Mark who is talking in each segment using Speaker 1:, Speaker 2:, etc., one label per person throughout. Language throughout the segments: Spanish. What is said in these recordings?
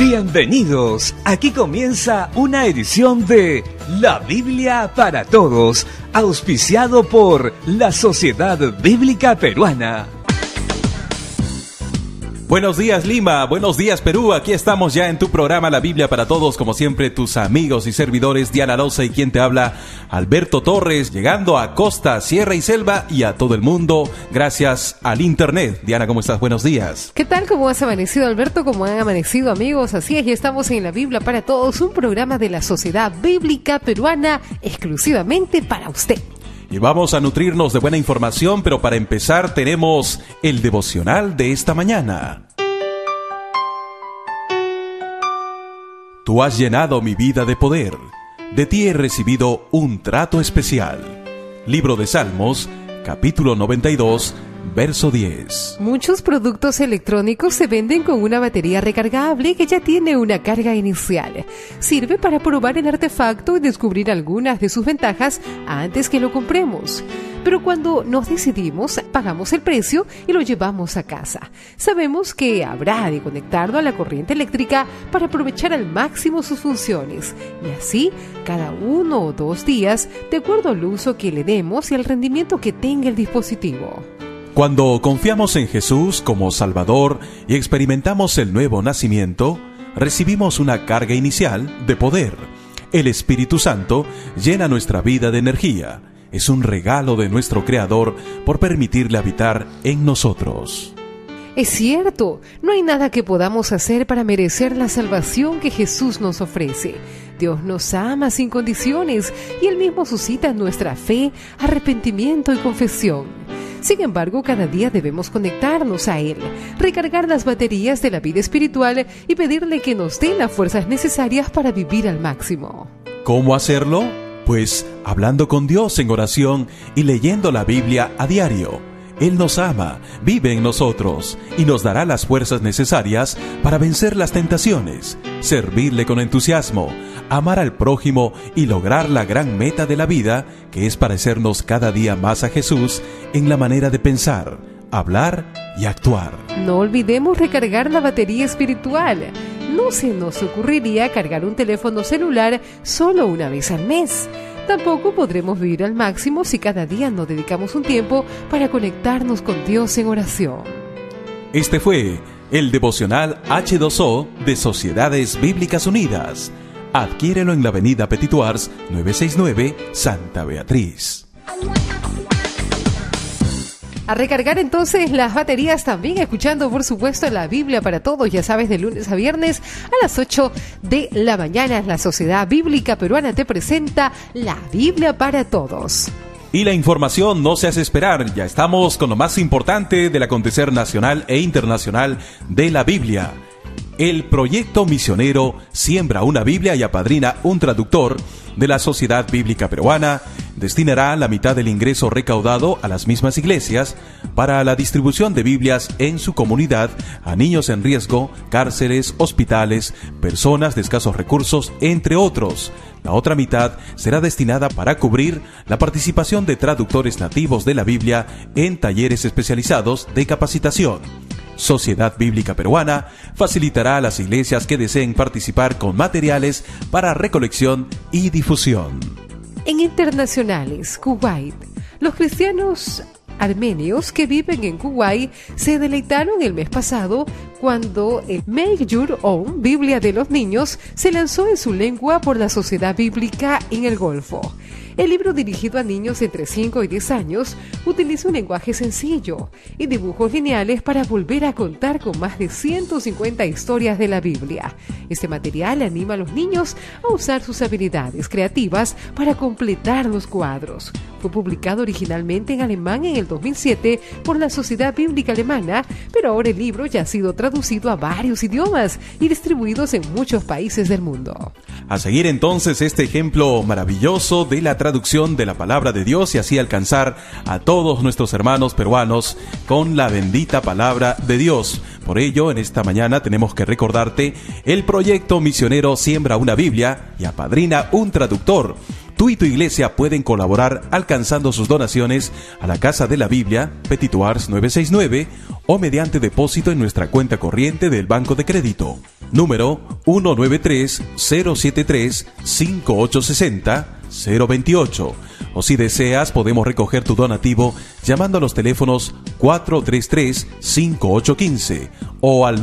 Speaker 1: Bienvenidos, aquí comienza una edición de La Biblia para Todos, auspiciado por la Sociedad Bíblica Peruana.
Speaker 2: Buenos días Lima, buenos días Perú, aquí estamos ya en tu programa La Biblia para Todos, como siempre tus amigos y servidores Diana Loza y quien te habla Alberto Torres, llegando a costa, sierra y selva y a todo el mundo gracias al internet. Diana, ¿cómo estás? Buenos días.
Speaker 3: ¿Qué tal? ¿Cómo has amanecido, Alberto? ¿Cómo han amanecido, amigos? Así es, ya estamos en La Biblia para Todos, un programa de la Sociedad Bíblica Peruana exclusivamente para usted.
Speaker 2: Y vamos a nutrirnos de buena información, pero para empezar tenemos el devocional de esta mañana. Tú has llenado mi vida de poder, de ti he recibido un trato especial. Libro de Salmos, capítulo 92, verso 10.
Speaker 3: Muchos productos electrónicos se venden con una batería recargable que ya tiene una carga inicial. Sirve para probar el artefacto y descubrir algunas de sus ventajas antes que lo compremos. Pero cuando nos decidimos, pagamos el precio y lo llevamos a casa. Sabemos que habrá de conectarlo a la corriente eléctrica para aprovechar al máximo sus funciones. Y así, cada 1 o 2 días, de acuerdo al uso que le demos y al rendimiento que tenga el dispositivo.
Speaker 2: Cuando confiamos en Jesús como Salvador y experimentamos el nuevo nacimiento, recibimos una carga inicial de poder. El Espíritu Santo llena nuestra vida de energía. Es un regalo de nuestro Creador por permitirle habitar en nosotros.
Speaker 3: Es cierto, no hay nada que podamos hacer para merecer la salvación que Jesús nos ofrece. Dios nos ama sin condiciones y Él mismo suscita nuestra fe, arrepentimiento y confesión. Sin embargo, cada día debemos conectarnos a Él, recargar las baterías de la vida espiritual y pedirle que nos dé las fuerzas necesarias para vivir al máximo.
Speaker 2: ¿Cómo hacerlo? Pues hablando con Dios en oración y leyendo la Biblia a diario. Él nos ama, vive en nosotros y nos dará las fuerzas necesarias para vencer las tentaciones, servirle con entusiasmo, amar al prójimo y lograr la gran meta de la vida, que es parecernos cada día más a Jesús en la manera de pensar, hablar y actuar.
Speaker 3: No olvidemos recargar la batería espiritual. No se nos ocurriría cargar un teléfono celular solo una vez al mes. Tampoco podremos vivir al máximo si cada día nos dedicamos un tiempo para conectarnos con Dios en oración.
Speaker 2: Este fue el devocional H2O de Sociedades Bíblicas Unidas. Adquiérelo en la avenida Petituars 969, Santa Beatriz.
Speaker 3: A recargar entonces las baterías también, escuchando por supuesto la Biblia para Todos, ya sabes, de lunes a viernes a las 8 de la mañana. La Sociedad Bíblica Peruana te presenta la Biblia para Todos.
Speaker 2: Y la información no se hace esperar, ya estamos con lo más importante del acontecer nacional e internacional de la Biblia. El proyecto misionero Siembra una Biblia y apadrina un traductor de la Sociedad Bíblica Peruana destinará la mitad del ingreso recaudado a las mismas iglesias para la distribución de Biblias en su comunidad a niños en riesgo, cárceles, hospitales, personas de escasos recursos, entre otros. La otra mitad será destinada para cubrir la participación de traductores nativos de la Biblia en talleres especializados de capacitación. Sociedad Bíblica Peruana facilitará a las iglesias que deseen participar con materiales para recolección y difusión.
Speaker 3: En internacionales, Kuwait, los cristianos armenios que viven en Kuwait se deleitaron el mes pasado cuando el Make Your Own Biblia de los niños se lanzó en su lengua por la Sociedad Bíblica en el Golfo. El libro, dirigido a niños entre 5 y 10 años, utiliza un lenguaje sencillo y dibujos lineales para volver a contar con más de 150 historias de la Biblia. Este material anima a los niños a usar sus habilidades creativas para completar los cuadros. Fue publicado originalmente en alemán en el 2007 por la Sociedad Bíblica Alemana, pero ahora el libro ya ha sido traducido a varios idiomas y distribuidos en muchos países del mundo.
Speaker 2: A seguir entonces este ejemplo maravilloso de la traducción de la palabra de Dios y así alcanzar a todos nuestros hermanos peruanos con la bendita palabra de Dios. Por ello, en esta mañana tenemos que recordarte el proyecto misionero Siembra una Biblia y apadrina un traductor. Tú y tu iglesia pueden colaborar alcanzando sus donaciones a la Casa de la Biblia, Petituars 969, o mediante depósito en nuestra cuenta corriente del Banco de Crédito. número 193-073-5860-028. O si deseas, podemos recoger tu donativo llamando a los teléfonos 433-5815 o al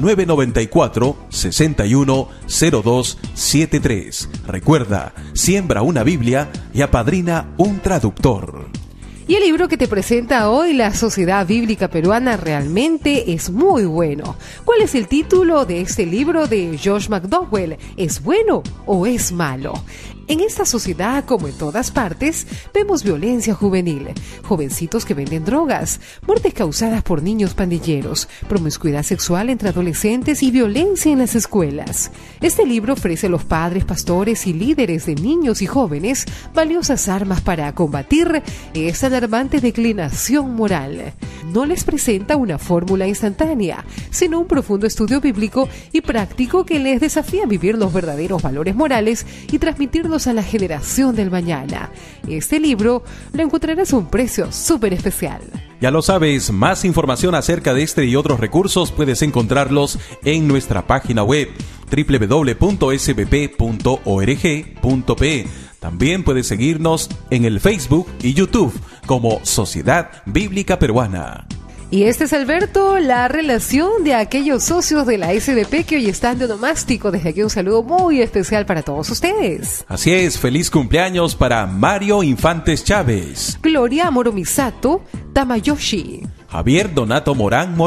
Speaker 2: 994-610273. Recuerda, siembra una Biblia y apadrina un traductor.
Speaker 3: Y el libro que te presenta hoy la Sociedad Bíblica Peruana realmente es muy bueno. ¿Cuál es el título de este libro de Josh McDowell? ¿Es bueno o es malo? En esta sociedad, como en todas partes, vemos violencia juvenil, jovencitos que venden drogas, muertes causadas por niños pandilleros, promiscuidad sexual entre adolescentes y violencia en las escuelas. Este libro ofrece a los padres, pastores y líderes de niños y jóvenes valiosas armas para combatir esta alarmante declinación moral. No les presenta una fórmula instantánea, sino un profundo estudio bíblico y práctico que les desafía a vivir los verdaderos valores morales y transmitirlos a la generación del mañana. Este libro lo encontrarás a un precio súper especial.
Speaker 2: Ya lo sabes, más información acerca de este y otros recursos puedes encontrarlos en nuestra página web www.sbp.org.pe. También puedes seguirnos en el Facebook y YouTube como Sociedad Bíblica Peruana.
Speaker 3: Y este es, Alberto, la relación de aquellos socios de la SBP que hoy están de onomástico. Desde aquí un saludo muy especial para todos ustedes.
Speaker 2: Así es, feliz cumpleaños para Mario Infantes Chávez,
Speaker 3: Gloria Amoromisato Tamayoshi,
Speaker 2: Javier Donato Morán,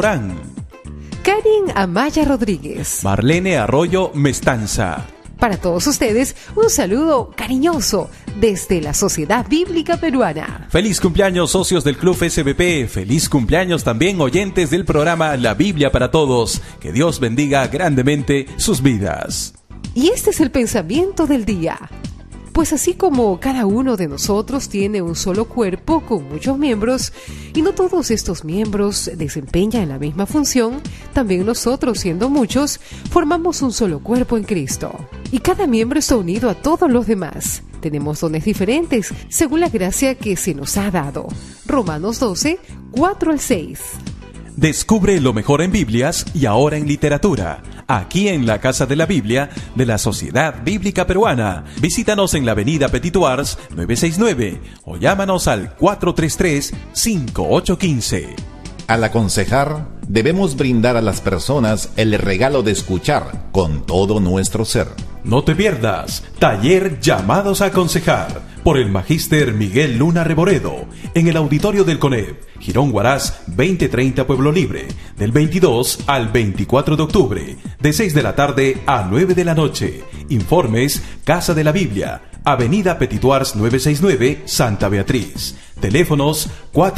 Speaker 3: Karin Amaya Rodríguez,
Speaker 2: Marlene Arroyo Mestanza.
Speaker 3: Para todos ustedes, un saludo cariñoso desde la Sociedad Bíblica Peruana.
Speaker 2: Feliz cumpleaños, socios del Club SBP. Feliz cumpleaños también, oyentes del programa La Biblia para Todos. Que Dios bendiga grandemente sus vidas.
Speaker 3: Y este es el pensamiento del día. Pues así como cada uno de nosotros tiene un solo cuerpo con muchos miembros y no todos estos miembros desempeñan la misma función, también nosotros, siendo muchos, formamos un solo cuerpo en Cristo. Y cada miembro está unido a todos los demás. Tenemos dones diferentes según la gracia que se nos ha dado. Romanos 12, 4 al 6.
Speaker 2: Descubre lo mejor en Biblias y ahora en literatura, aquí en la Casa de la Biblia de la Sociedad Bíblica Peruana. Visítanos en la avenida Petituars 969 o llámanos al 433-5815.
Speaker 4: Al aconsejar, debemos brindar a las personas el regalo de escuchar con todo nuestro ser.
Speaker 2: No te pierdas Taller Llamados a Aconsejar por el Magíster Miguel Luna Reboredo en el auditorio del CONEP, Girón Huaraz 2030 Pueblo Libre, del 22 al 24 de octubre, de 6 de la tarde a 9 de la noche. Informes Casa de la Biblia, avenida Petituars 969, Santa Beatriz. Teléfonos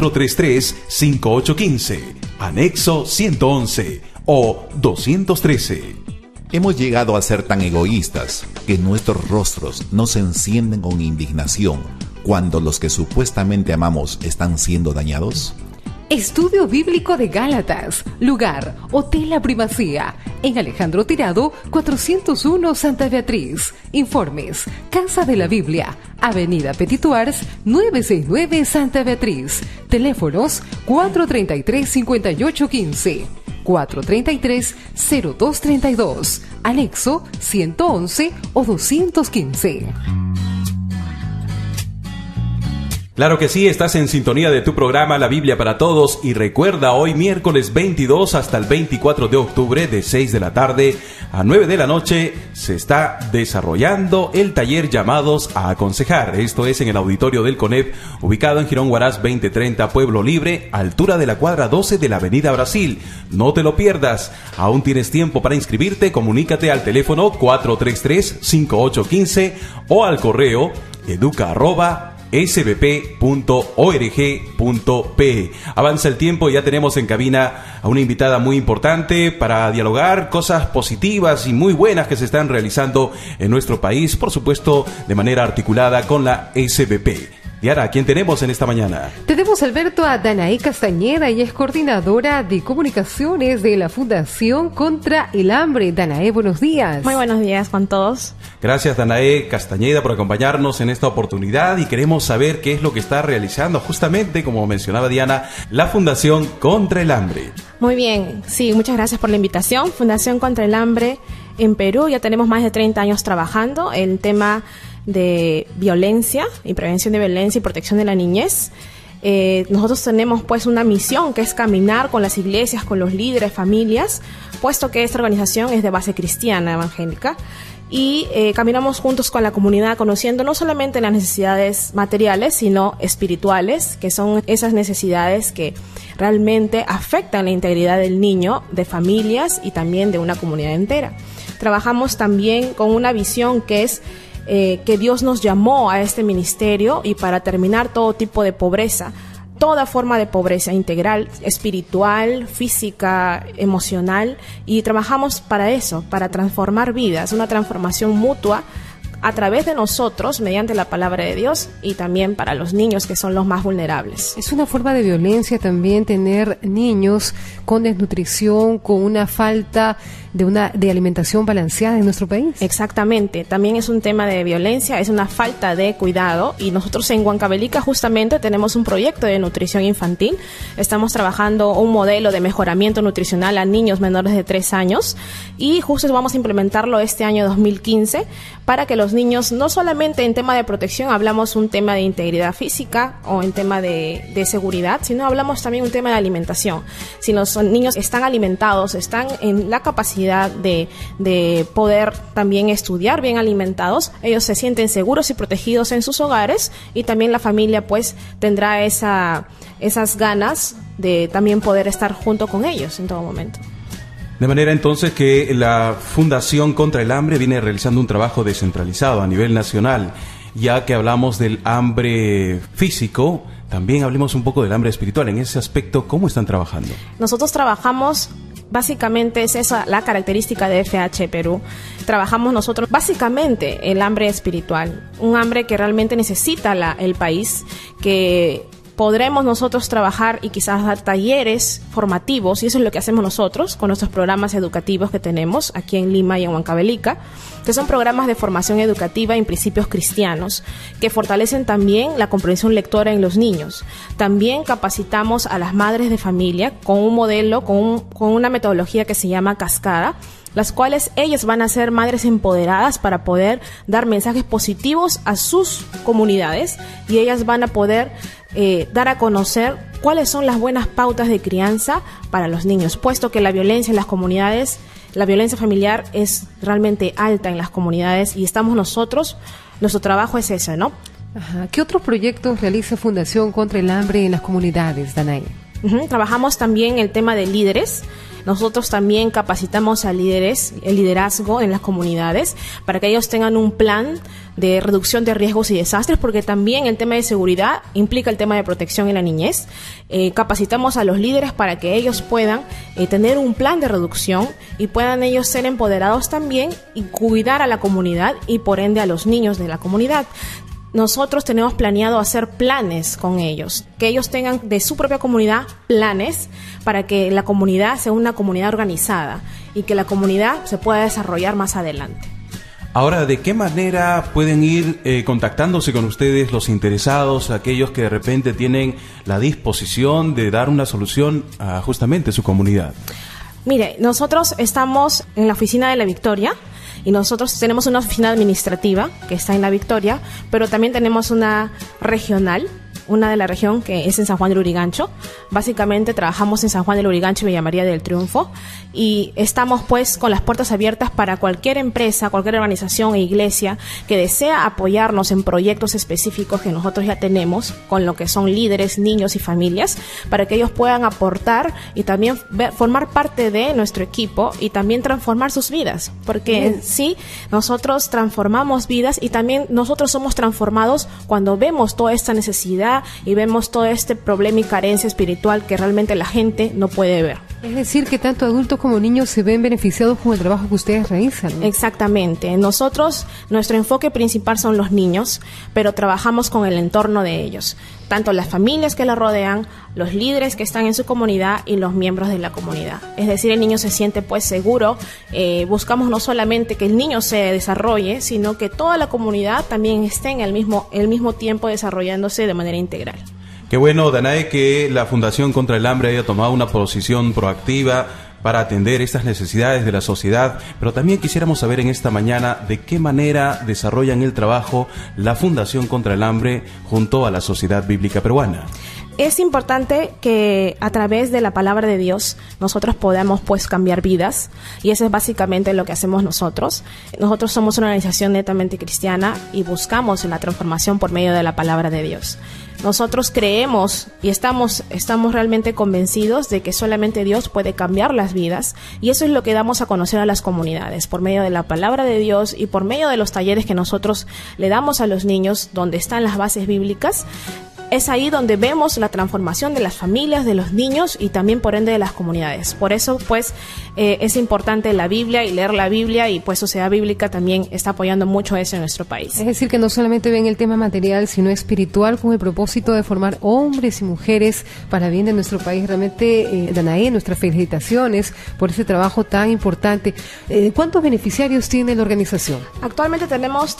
Speaker 2: 433-5815, anexo 111 o 213.
Speaker 4: Hemos llegado a ser tan egoístas que nuestros rostros nos encienden con indignación cuando los que supuestamente amamos están siendo dañados.
Speaker 3: Estudio Bíblico de Gálatas, lugar Hotel La Primacía, en Alejandro Tirado, 401 Santa Beatriz. Informes, Casa de la Biblia, avenida Petituars, 969 Santa Beatriz. Teléfonos 433-5815. 433-0232, anexo 111 o 215.
Speaker 2: Claro que sí, estás en sintonía de tu programa La Biblia para Todos y recuerda, hoy miércoles 22 hasta el 24 de octubre de 6 de la tarde a 9 de la noche se está desarrollando el taller Llamados a Aconsejar. Esto es en el auditorio del CONEP, ubicado en Girón Huaraz 2030 Pueblo Libre, altura de la cuadra 12 de la avenida Brasil. No te lo pierdas, aún tienes tiempo para inscribirte. Comunícate al teléfono 433-5815 o al correo educa@sbp.org.pe. Avanza el tiempo y ya tenemos en cabina a una invitada muy importante para dialogar cosas positivas y muy buenas que se están realizando en nuestro país, por supuesto de manera articulada con la SBP. Diara, ¿quién tenemos en esta mañana?
Speaker 3: Tenemos, Alberto, a Danae Castañeda, ella es coordinadora de comunicaciones de la Fundación Contra el Hambre. Danae, buenos días.
Speaker 5: Muy buenos días con todos.
Speaker 2: Gracias, Danae Castañeda, por acompañarnos en esta oportunidad y queremos saber qué es lo que está realizando justamente, como mencionaba Diana, la Fundación Contra el Hambre.
Speaker 5: Muy bien, sí, muchas gracias por la invitación. Fundación Contra el Hambre En Perú ya tenemos más de 30 años trabajando el tema de violencia y prevención de violencia y protección de la niñez. Nosotros tenemos pues una misión que es caminar con las iglesias, con los líderes, familias, puesto que esta organización es de base cristiana evangélica. Y caminamos juntos con la comunidad, conociendo no solamente las necesidades materiales, sino espirituales, que son esas necesidades que realmente afectan la integridad del niño, de familias y también de una comunidad entera. Trabajamos también con una visión que es que Dios nos llamó a este ministerio y para terminar todo tipo de pobreza, toda forma de pobreza integral, espiritual, física, emocional, y trabajamos para eso, para transformar vidas, una transformación mutua a través de nosotros, mediante la palabra de Dios, y también para los niños que son los más vulnerables.
Speaker 3: Es una forma de violencia también tener niños con desnutrición, con una falta de alimentación balanceada en nuestro país.
Speaker 5: Exactamente, también es un tema de violencia, es una falta de cuidado, y nosotros en Huancavelica justamente tenemos un proyecto de nutrición infantil. Estamos trabajando un modelo de mejoramiento nutricional a niños menores de 3 años, y justo vamos a implementarlo este año 2015 para que los niños, no solamente en tema de protección hablamos un tema de integridad física o en tema de seguridad, sino hablamos también un tema de alimentación. Si los niños están alimentados, están en la capacidad de poder también estudiar bien alimentados, ellos se sienten seguros y protegidos en sus hogares, y también la familia pues tendrá esas ganas de también poder estar junto con ellos en todo momento.
Speaker 2: De manera entonces que la Fundación contra el Hambre viene realizando un trabajo descentralizado a nivel nacional. Ya que hablamos del hambre físico, también hablemos un poco del hambre espiritual. En ese aspecto, ¿cómo están trabajando?
Speaker 5: Nosotros trabajamos, básicamente es esa la característica de FH Perú. Trabajamos nosotros básicamente el hambre espiritual, un hambre que realmente necesita el país, que podremos nosotros trabajar y quizás dar talleres formativos, y eso es lo que hacemos nosotros con nuestros programas educativos que tenemos aquí en Lima y en Huancavelica, que son programas de formación educativa en principios cristianos, que fortalecen también la comprensión lectora en los niños. También capacitamos a las madres de familia con un modelo, con una metodología que se llama Cascada, las cuales ellas van a ser madres empoderadas para poder dar mensajes positivos a sus comunidades, y ellas van a poder dar a conocer cuáles son las buenas pautas de crianza para los niños, puesto que la violencia en las comunidades, la violencia familiar es realmente alta en las comunidades, y estamos nosotros, nuestro trabajo es ese, ¿no?
Speaker 3: Ajá. ¿Qué otros proyectos realiza Fundación contra el Hambre en las comunidades, Danae?
Speaker 5: Trabajamos también el tema de líderes. Nosotros también capacitamos a líderes, el liderazgo en las comunidades, para que ellos tengan un plan de reducción de riesgos y desastres, porque también el tema de seguridad implica el tema de protección en la niñez. Capacitamos a los líderes para que ellos puedan tener un plan de reducción y puedan ellos ser empoderados también y cuidar a la comunidad y por ende a los niños de la comunidad. Nosotros tenemos planeado hacer planes con ellos, que ellos tengan de su propia comunidad planes para que la comunidad sea una comunidad organizada y que la comunidad se pueda desarrollar más adelante.
Speaker 2: Ahora, ¿de qué manera pueden ir contactándose con ustedes los interesados, aquellos que de repente tienen la disposición de dar una solución a justamente su comunidad?
Speaker 5: Mire, nosotros estamos en la oficina de La Victoria, y nosotros tenemos una oficina administrativa que está en La Victoria, pero también tenemos una regional, una de la región que es en San Juan del Lurigancho. Básicamente trabajamos en San Juan del Lurigancho y Villa María del Triunfo, y estamos pues con las puertas abiertas para cualquier empresa, cualquier organización e iglesia que desea apoyarnos en proyectos específicos que nosotros ya tenemos con lo que son líderes, niños y familias, para que ellos puedan aportar y también formar parte de nuestro equipo y también transformar sus vidas, porque en sí nosotros transformamos vidas, y también nosotros somos transformados cuando vemos toda esta necesidad y vemos todo este problema y carencia espiritual que realmente la gente no puede ver.
Speaker 3: Es decir, que tanto adultos como niños se ven beneficiados con el trabajo que ustedes realizan, ¿no?
Speaker 5: Exactamente. Nosotros, nuestro enfoque principal son los niños, pero trabajamos con el entorno de ellos, tanto las familias que los rodean, los líderes que están en su comunidad y los miembros de la comunidad. Es decir, el niño se siente pues seguro. Buscamos no solamente que el niño se desarrolle, sino que toda la comunidad también esté en el mismo tiempo desarrollándose de manera integral.
Speaker 2: Qué bueno, Danae, que la Fundación contra el Hambre haya tomado una posición proactiva para atender estas necesidades de la sociedad, pero también quisiéramos saber en esta mañana de qué manera desarrollan el trabajo la Fundación contra el Hambre junto a la Sociedad Bíblica Peruana.
Speaker 5: Es importante que a través de la palabra de Dios nosotros podamos pues cambiar vidas, y eso es básicamente lo que hacemos nosotros. Nosotros somos una organización netamente cristiana y buscamos la transformación por medio de la palabra de Dios. Nosotros creemos y estamos realmente convencidos de que solamente Dios puede cambiar las vidas, y eso es lo que damos a conocer a las comunidades por medio de la palabra de Dios y por medio de los talleres que nosotros le damos a los niños donde están las bases bíblicas. Es ahí donde vemos la transformación de las familias, de los niños y también por ende de las comunidades. Por eso pues es importante la Biblia y leer la Biblia, y pues Sociedad Bíblica también está apoyando mucho eso en nuestro país.
Speaker 3: Es decir, que no solamente ven el tema material, sino espiritual, con el propósito de formar hombres y mujeres para bien de nuestro país. Realmente, Danae, nuestras felicitaciones por ese trabajo tan importante. ¿Cuántos beneficiarios tiene la organización?
Speaker 5: Actualmente tenemos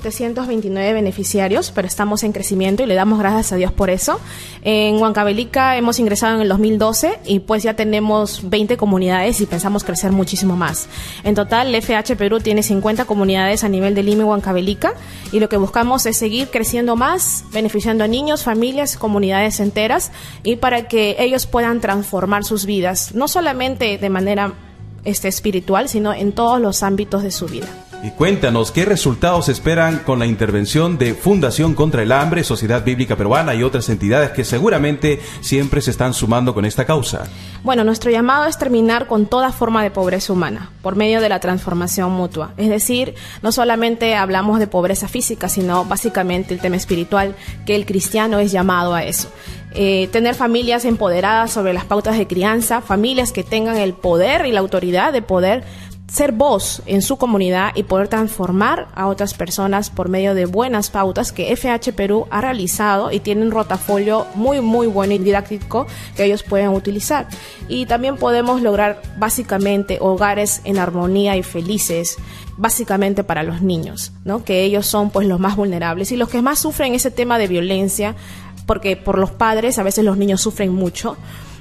Speaker 5: 3.729 beneficiarios, pero estamos en crecimiento y le damos gracias a Dios por eso. En Huancavelica hemos ingresado en el 2012 y pues ya tenemos 20 comunidades y pensamos crecer muchísimo más. En total, FH Perú tiene 50 comunidades a nivel de Lima y Huancavelica, y lo que buscamos es seguir creciendo más, beneficiando a niños, familias, comunidades enteras, y para que ellos puedan transformar sus vidas, no solamente de manera espiritual, sino en todos los ámbitos de su vida.
Speaker 2: Y cuéntanos, ¿qué resultados esperan con la intervención de Fundación contra el Hambre, Sociedad Bíblica Peruana y otras entidades que seguramente siempre se están sumando con esta causa?
Speaker 5: Bueno, nuestro llamado es terminar con toda forma de pobreza humana por medio de la transformación mutua. Es decir, no solamente hablamos de pobreza física, sino básicamente el tema espiritual, que el cristiano es llamado a eso. Tener familias empoderadas sobre las pautas de crianza, familias que tengan el poder y la autoridad de poder ser voz en su comunidad y poder transformar a otras personas por medio de buenas pautas que FH Perú ha realizado, y tiene un rotafolio muy bueno y didáctico que ellos pueden utilizar. Y también podemos lograr básicamente hogares en armonía y felices, básicamente para los niños, ¿no? Que ellos son pues los más vulnerables y los que más sufren ese tema de violencia, porque por los padres a veces los niños sufren mucho.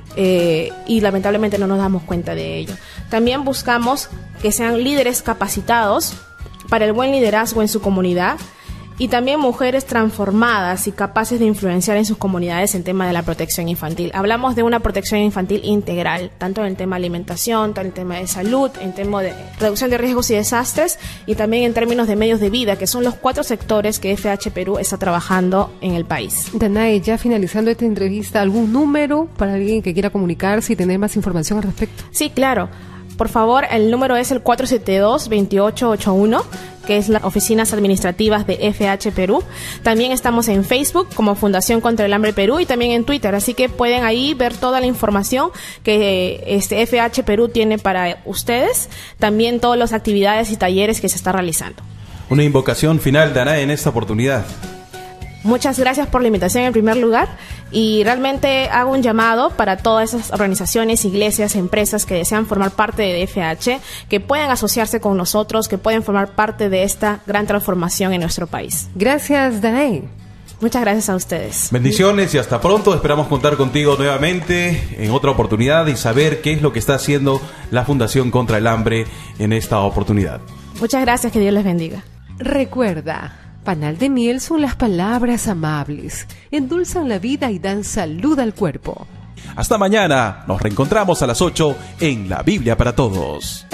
Speaker 5: Y lamentablemente no nos damos cuenta de ello. También buscamos que sean líderes capacitados para el buen liderazgo en su comunidad, y también mujeres transformadas y capaces de influenciar en sus comunidades en tema de la protección infantil. Hablamos de una protección infantil integral, tanto en el tema de alimentación, tanto en el tema de salud, en tema de reducción de riesgos y desastres, y también en términos de medios de vida, que son los 4 sectores que FH Perú está trabajando en el país.
Speaker 3: Danae, ya finalizando esta entrevista, ¿algún número para alguien que quiera comunicarse y tener más información al respecto?
Speaker 5: Sí, claro. Por favor, el número es el 472-2881, que es las oficinas administrativas de FH Perú. También estamos en Facebook como Fundación contra el Hambre Perú, y también en Twitter, así que pueden ahí ver toda la información que FH Perú tiene para ustedes, también todas las actividades y talleres que se está realizando.
Speaker 2: Una invocación final, Danae, en esta oportunidad.
Speaker 5: Muchas gracias por la invitación en primer lugar, y realmente hago un llamado para todas esas organizaciones, iglesias, empresas que desean formar parte de FH, que puedan asociarse con nosotros, que pueden formar parte de esta gran transformación en nuestro país.
Speaker 3: Gracias, Danae.
Speaker 5: Muchas gracias a ustedes.
Speaker 2: Bendiciones y hasta pronto. Esperamos contar contigo nuevamente en otra oportunidad y saber qué es lo que está haciendo la Fundación contra el Hambre en esta oportunidad.
Speaker 5: Muchas gracias, que Dios les bendiga.
Speaker 3: Recuerda, panal de miel son las palabras amables, endulzan la vida y dan salud al cuerpo.
Speaker 2: Hasta mañana, nos reencontramos a las 8 en La Biblia para Todos.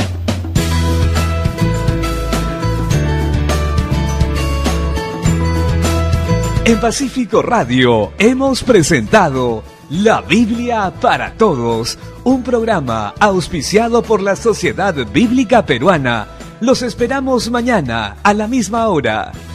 Speaker 1: En Pacífico Radio hemos presentado La Biblia para Todos, un programa auspiciado por la Sociedad Bíblica Peruana. Los esperamos mañana a la misma hora.